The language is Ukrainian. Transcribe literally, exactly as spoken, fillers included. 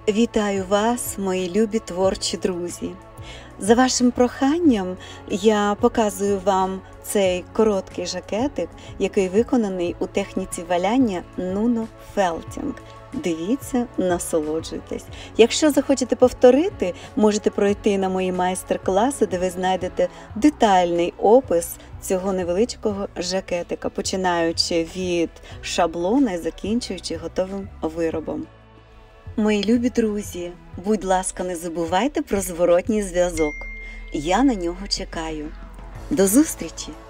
Вітаю вас, мої любі творчі друзі! За вашим проханням я показую вам цей короткий жакетик, який виконаний у техніці валяння Nuno Felting. Дивіться, насолоджуйтесь. Якщо захочете повторити, можете пройти на мої майстер-класи, де ви знайдете детальний опис цього невеличкого жакетика, починаючи від шаблона і закінчуючи готовим виробом. Мої любі друзі, будь ласка, не забувайте про зворотній зв'язок. Я на нього чекаю. До зустрічі!